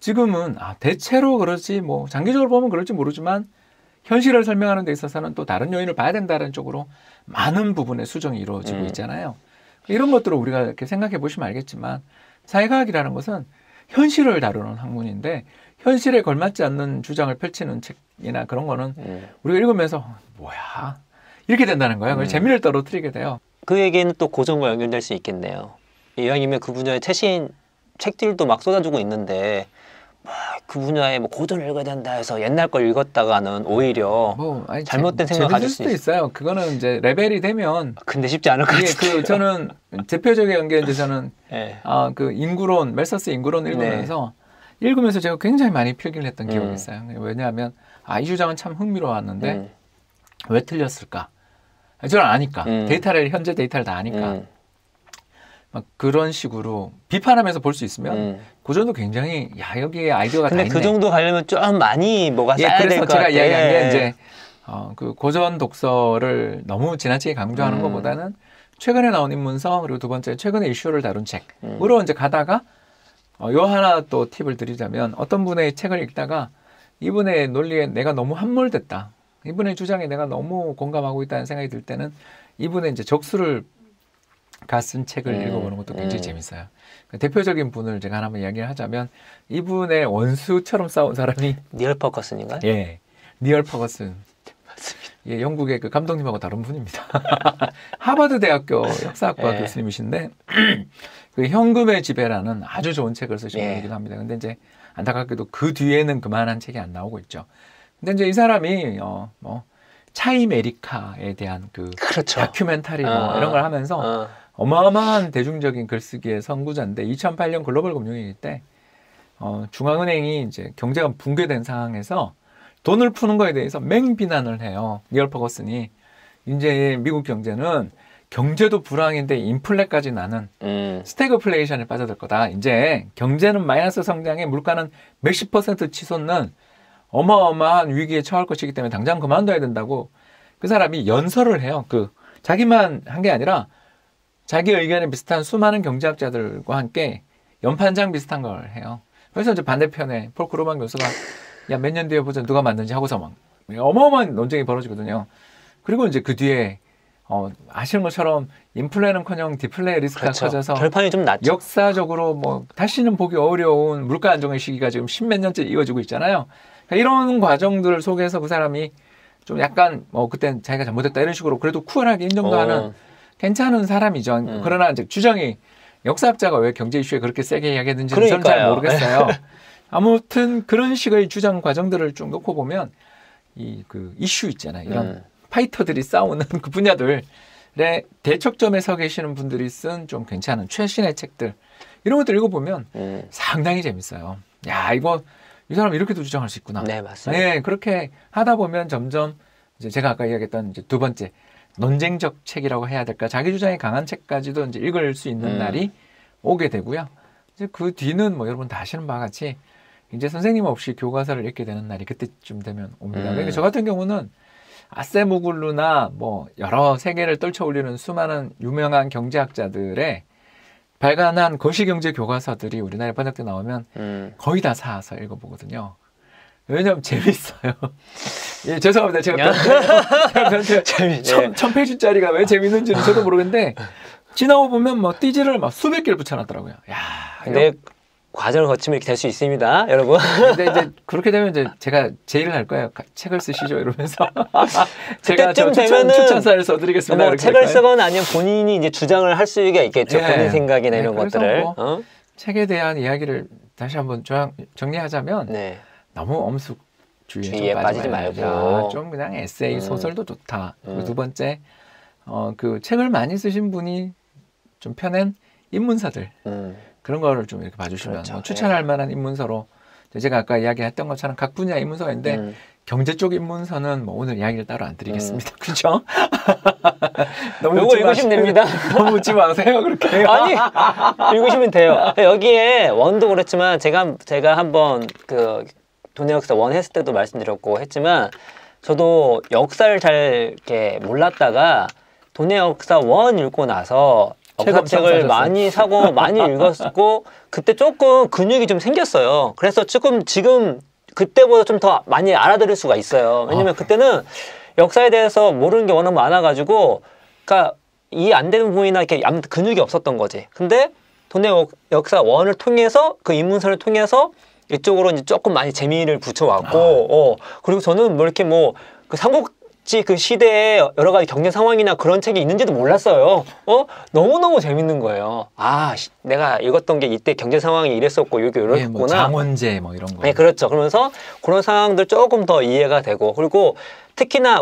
지금은 아, 대체로 그렇지 뭐 장기적으로 보면 그럴지 모르지만 현실을 설명하는 데 있어서는 또 다른 요인을 봐야 된다는 쪽으로 많은 부분의 수정이 이루어지고 음. 있잖아요. 이런 것들을 우리가 이렇게 생각해 보시면 알겠지만 사회과학이라는 것은 현실을 다루는 학문인데 현실에 걸맞지 않는 주장을 펼치는 책이나 그런 거는 음. 우리가 읽으면서 뭐야 이렇게 된다는 거예요. 음. 재미를 떨어뜨리게 돼요. 그 얘기는 또 고전과 연결될 수 있겠네요. 이왕이면 그 분야의 최신 책들도 막 쏟아지고 있는데 막 그 분야의 뭐 고전을 읽어야 된다 해서 옛날 걸 읽었다가는 오히려 뭐 아니, 잘못된 재, 생각 가질 수도 수 있어요. 그거는 이제 레벨이 되면 근데 쉽지 않을 것 이게 같아요. 그 저는 대표적인 게 이제 저는 네. 아, 그 인구론 멜서스 인구론 읽으면서 네. 읽으면서 제가 굉장히 많이 필기를 했던 기억이 음. 있어요. 왜냐하면 아, 이 주장은 참 흥미로웠는데 음. 왜 틀렸을까? 저는 아니까 음. 데이터를 현재 데이터를 다 아니까 음. 막 그런 식으로 비판하면서 볼 수 있으면 음. 고전도 굉장히 야 여기에 아이디어가 다 근데 있네. 그 정도 가려면 좀 많이 뭐가 예, 쌓여야 될 그래서 것 제가 같아. 이야기한 게 예. 이제 어, 그 고전 독서를 너무 지나치게 강조하는 음. 것보다는 최근에 나온 인문서 그리고 두 번째 최근에 이슈를 다룬 음. 책으로 이제 가다가 어, 요 하나 또 팁을 드리자면 어떤 분의 책을 읽다가 이분의 논리에 내가 너무 함몰됐다. 이분의 주장에 내가 너무 공감하고 있다는 생각이 들 때는 이분의 이제 적수를 가 쓴 책을 음. 읽어보는 것도 굉장히 음. 재밌어요. 그러니까 대표적인 분을 제가 하나만 이야기를 하자면 이분의 원수처럼 싸운 사람이 니얼 퍼커슨인가? 예, 니얼 퍼거슨. 맞습니다. 예, 영국의 그 감독님하고 다른 분입니다. 하버드 대학교 역사학과 예. 교수님이신데 그 현금의 지배라는 아주 좋은 책을 쓰신 예. 분이기도 합니다. 근데 이제 안타깝게도 그 뒤에는 그만한 책이 안 나오고 있죠. 근데 이제 이 사람이 어, 뭐 차이메리카에 대한 그 그렇죠. 다큐멘터리 뭐 어, 이런 걸 하면서 어. 어마어마한 대중적인 글쓰기의 선구자인데 이천팔 년 글로벌 금융위기 때 어, 중앙은행이 이제 경제가 붕괴된 상황에서 돈을 푸는 거에 대해서 맹비난을 해요. 니얼 퍼거슨이 이제 미국 경제는 경제도 불황인데 인플레까지 나는 음. 스태그플레이션에 빠져들 거다. 이제 경제는 마이너스 성장에 물가는 몇십 퍼센트 치솟는 어마어마한 위기에 처할 것이기 때문에 당장 그만둬야 된다고 그 사람이 연설을 해요. 그 자기만 한 게 아니라 자기 의견에 비슷한 수많은 경제학자들과 함께 연판장 비슷한 걸 해요. 그래서 이제 반대편에 폴 크루만 교수가 야, 몇 년 뒤에 보자 누가 맞는지 하고서 막 어마어마한 논쟁이 벌어지거든요. 그리고 이제 그 뒤에 어, 아시는 것처럼 인플레는커녕 디플레 리스크가 그렇죠. 커져서 결판이 좀 났죠. 역사적으로 뭐 다시는 보기 어려운 물가 안정의 시기가 지금 십몇 년째 이어지고 있잖아요. 그러니까 이런 과정들 속에서 그 사람이 좀 약간 뭐 그땐 자기가 잘못했다 이런 식으로 그래도 쿨하게 인정도 어. 하는 괜찮은 사람이죠. 음. 그러나 이제 주장이 역사학자가 왜 경제 이슈에 그렇게 세게 이야기했는지는 저는 잘 그러니까요. 모르겠어요. 아무튼 그런 식의 주장 과정들을 쭉 놓고 보면 이 그 이슈 있잖아요. 이런 음. 파이터들이 싸우는 그 분야들의 대척점에 서 계시는 분들이 쓴 좀 괜찮은 최신의 책들 이런 것들 읽어보면 음. 상당히 재밌어요. 야 이거 이 사람 이렇게도 주장할 수 있구나. 네, 맞습니다. 네, 그렇게 하다 보면 점점 이제 제가 아까 이야기했던 이제 두 번째 논쟁적 책이라고 해야 될까 자기 주장이 강한 책까지도 이제 읽을 수 있는 음. 날이 오게 되고요. 이제 그 뒤는 뭐 여러분 다 아시는 바와 같이 이제 선생님 없이 교과서를 읽게 되는 날이 그때쯤 되면 옵니다. 음. 그러니까 저 같은 경우는 아세모글루나 뭐 여러 세계를 떨쳐올리는 수많은 유명한 경제학자들의 발간한 거시경제 교과서들이 우리나라에 번역돼 나오면 음. 거의 다 사서 읽어보거든요. 왜냐하면 재밌어요. 예, 죄송합니다. 제가 변태, 재밌- 천, 천 페이지짜리가 왜 재밌는지는 저도 모르겠는데 지나고 보면 뭐 띠지를 막 수백 개를 붙여놨더라고요. 야, 근데 과정을 거치면 이렇게 될 수 있습니다, 여러분. 근데 이제 그렇게 되면 이제 제가 제의를 할 거예요. 가- 책을 쓰시죠 이러면서 제가 저 그때쯤 추천, 되면은 추천사를 써드리겠습니다. 뭐 이렇게 책을 할까요? 쓰거나 아니면 본인이 이제 주장을 할 수가 있겠죠. 예. 본인 생각이나 네, 이런 그래서 것들을. 뭐 어? 책에 대한 이야기를 다시 한번 정- 정리하자면 네. 너무 엄숙주의에 좀 주의에 빠지지 빠지지 말고. 말자. 좀 그냥 에세이 음. 소설도 좋다. 그리고 음. 두 번째 어, 그 책을 많이 쓰신 분이 좀 펴낸 입문서들 음. 그런 거를 좀 이렇게 봐주시면 그렇죠. 뭐 추천할 만한 입문서로 제가 아까 이야기했던 것처럼 각 분야 입문서가 있는데 음. 경제 쪽 입문서는 뭐 오늘 이야기를 따로 안 드리겠습니다. 그렇죠? 너무 요거 웃지 읽으시면 마세요. 됩니다. 너무 웃지 마세요. 그렇게. 아니 읽으시면 돼요. 여기에 원도 그렇지만 제가 제가 한번 그 돈의 역사 원 했을 때도 말씀드렸고 했지만 저도 역사를 잘 이렇게 몰랐다가 돈의 역사 원 읽고 나서 역사책을 많이 사고 많이 읽었고 그때 조금 근육이 좀 생겼어요. 그래서 조금 지금 그때보다 좀 더 많이 알아들을 수가 있어요. 왜냐면 아, 그때는 역사에 대해서 모르는 게 워낙 많아가지고 그러니까 이해 안 되는 부분이나 이렇게 아무튼 근육이 없었던 거지. 근데 돈의 역사 원을 통해서 그 인문서를 통해서 이쪽으로 이제 조금 많이 재미를 붙여왔고, 아. 어 그리고 저는 뭐 이렇게 뭐 그 삼국지 그 시대에 여러 가지 경제 상황이나 그런 책이 있는지도 몰랐어요. 어 너무 너무 재밌는 거예요. 아 내가 읽었던 게 이때 경제 상황이 이랬었고 여기 이랬구나. 네, 뭐 장원제 뭐 이런 거. 네 그렇죠. 그러면서 그런 상황들 조금 더 이해가 되고 그리고 특히나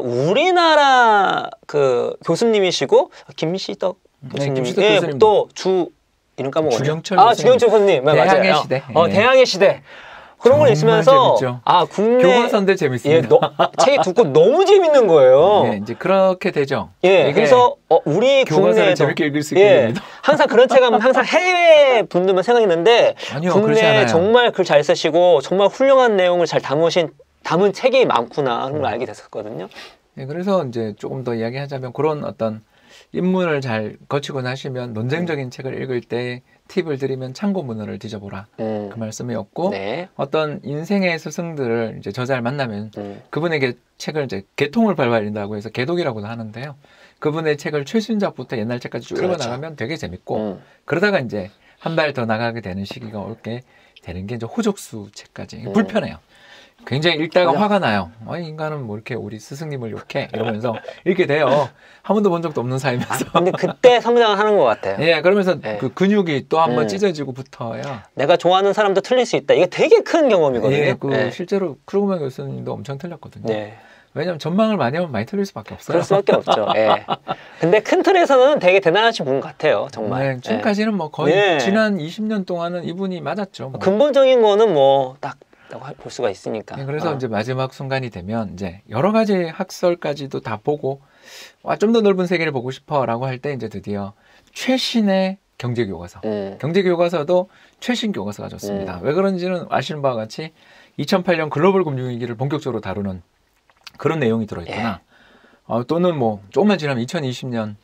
우리나라 그 교수님이시고 김시덕 교수님이 네, 예, 또 주 이름 까먹었네. 주경철 아 주경철 선생님 대항해 맞아요. 시대. 어 예. 대항해 시대. 그런 걸 있으면서 재밌죠. 아 국내 교과서인데 재밌습니다. 예, 너, 책이 듣고 너무 재밌는 거예요. 예, 이제 그렇게 되죠. 예, 그래서 어, 우리 교과서를 재밌게 읽을 수 있게 예, 됩니다. 항상 그런 책 하면 항상 해외 분들만 생각했는데 아니요, 국내에 정말 글 잘 쓰시고 정말 훌륭한 내용을 잘 담으신 담은 책이 많구나 하는 걸 알게 됐었거든요. 예, 그래서 이제 조금 더 이야기하자면 그런 어떤 입문을 잘 거치고 나시면 논쟁적인 음. 책을 읽을 때 팁을 드리면 참고문헌을 뒤져보라 음. 그 말씀이었고 네. 어떤 인생의 스승들을 이제 저자를 만나면 음. 그분에게 책을 이제 개통을 밟아린다고 해서 개독이라고도 하는데요. 그분의 책을 최신작부터 옛날 책까지 쭉 그렇죠. 읽어나가면 되게 재밌고 음. 그러다가 이제 한 발 더 나가게 되는 시기가 올게 되는 게 이제 호족수 책까지 음. 불편해요. 굉장히 읽다가 화가 나요. 어, 인간은 뭐 이렇게 우리 스승님을 욕해 이러면서 읽게 돼요. 한 번도 본 적도 없는 사이면서. 아, 근데 그때 성장을 하는 것 같아요. 예, 그러면서 네. 그 근육이 또 한 번 음. 찢어지고 붙어요. 내가 좋아하는 사람도 틀릴 수 있다. 이게 되게 큰 경험이거든요. 예, 그 네. 실제로 크루그만 교수님도 엄청 틀렸거든요. 네. 왜냐하면 전망을 많이 하면 많이 틀릴 수밖에 없어요. 그럴 수밖에 없죠. 예. 근데 큰 틀에서는 되게 대단하신 분 같아요. 정말. 네, 지금까지는 뭐 거의 네. 지난 이십 년 동안은 이분이 맞았죠. 뭐. 근본적인 거는 뭐 딱 볼 수가 있으니까. 네, 그래서 어. 이제 마지막 순간이 되면 이제 여러 가지 학설까지도 다 보고 와, 좀 더 넓은 세계를 보고 싶어라고 할 때 이제 드디어 최신의 경제 교과서. 음. 경제 교과서도 최신 교과서가 좋습니다. 음. 왜 그런지는 아시는 바와 같이 이천팔 년 글로벌 금융위기를 본격적으로 다루는 그런 내용이 들어있거나 예. 어, 또는 뭐 조금만 지나면 이천이십 년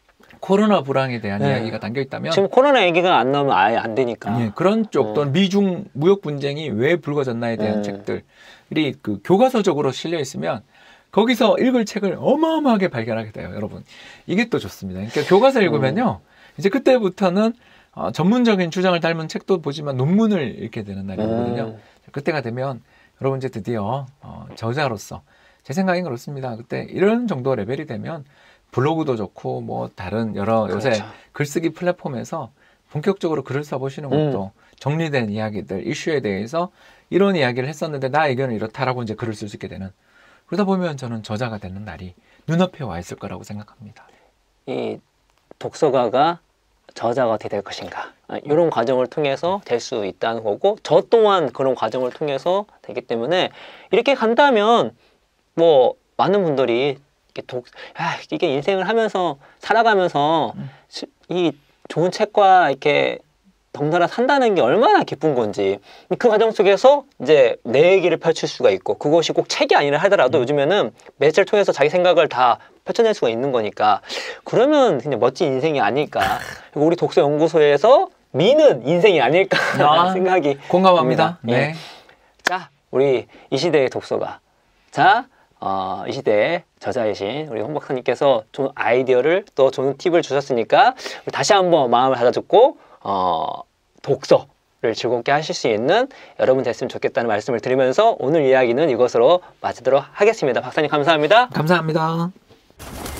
코로나 불황에 대한 네. 이야기가 담겨 있다면 지금 코로나 얘기가 안 나오면 아예 안 되니까 예, 그런 쪽 또는 음. 미중 무역 분쟁이 왜 불거졌나에 대한 음. 책들이 그 교과서적으로 실려 있으면 거기서 읽을 책을 어마어마하게 발견하게 돼요, 여러분. 이게 또 좋습니다. 그러니까 교과서 읽으면요, 음. 이제 그때부터는 어, 전문적인 주장을 닮은 책도 보지만 논문을 읽게 되는 날이 오거든요. 음. 그때가 되면 여러분 이제 드디어 어, 저자로서 제 생각엔 그렇습니다. 그때 이런 정도 레벨이 되면 블로그도 좋고 뭐 다른 여러 그렇죠. 요새 글쓰기 플랫폼에서 본격적으로 글을 써보시는 것도 음. 정리된 이야기들, 이슈에 대해서 이런 이야기를 했었는데 나 의견은 이렇다라고 이제 글을 쓸 수 있게 되는 그러다 보면 저는 저자가 되는 날이 눈앞에 와 있을 거라고 생각합니다. 이 독서가가 저자가 어떻게 될 것인가 이런 과정을 통해서 될 수 있다는 거고 저 또한 그런 과정을 통해서 되기 때문에 이렇게 간다면 뭐 많은 분들이 독, 아, 이게 인생을 하면서 살아가면서 음. 이 좋은 책과 이렇게 덩달아 산다는 게 얼마나 기쁜 건지 그 과정 속에서 이제 내 얘기를 펼칠 수가 있고 그것이 꼭 책이 아니라 하더라도 음. 요즘에는 매체를 통해서 자기 생각을 다 펼쳐낼 수가 있는 거니까 그러면 그냥 멋진 인생이 아닐까 그리고 우리 독서연구소에서 미는 인생이 아닐까 아, 생각이 공감합니다. 네. 예. 자, 우리 이 시대의 독서가 자 어, 이 시대의 저자이신 우리 홍 박사님께서 좋은 아이디어를 또 좋은 팁을 주셨으니까 다시 한번 마음을 가다듬고 어, 독서를 즐겁게 하실 수 있는 여러분 됐으면 좋겠다는 말씀을 드리면서 오늘 이야기는 이것으로 마치도록 하겠습니다. 박사님 감사합니다. 감사합니다.